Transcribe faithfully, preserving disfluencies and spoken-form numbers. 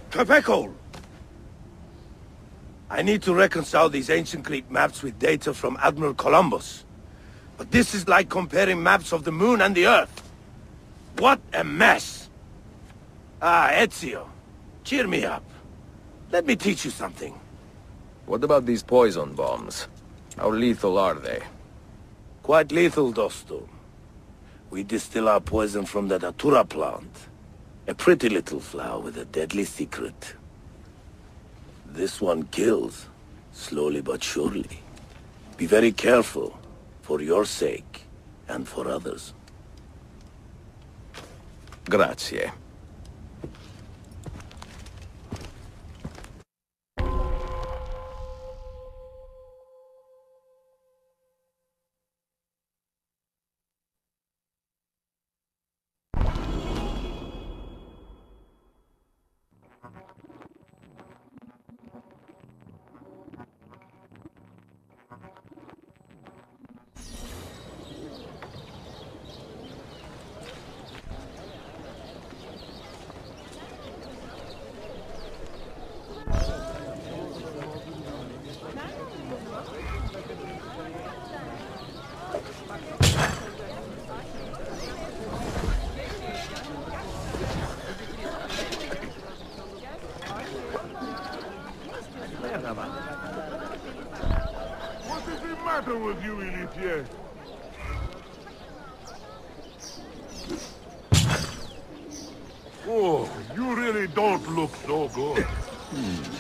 Quebecoal! I need to reconcile these ancient Greek maps with data from Admiral Columbus. But this is like comparing maps of the moon and the Earth. What a mess! Ah, Ezio, cheer me up. Let me teach you something. What about these poison bombs? How lethal are they? Quite lethal, Dosto. We distill our poison from the Datura plant. A pretty little flower with a deadly secret. This one kills, slowly but surely. Be very careful, for your sake, and for others. Grazie. What is the matter with you, Ilithie? Oh, you really don't look so good. Hmm.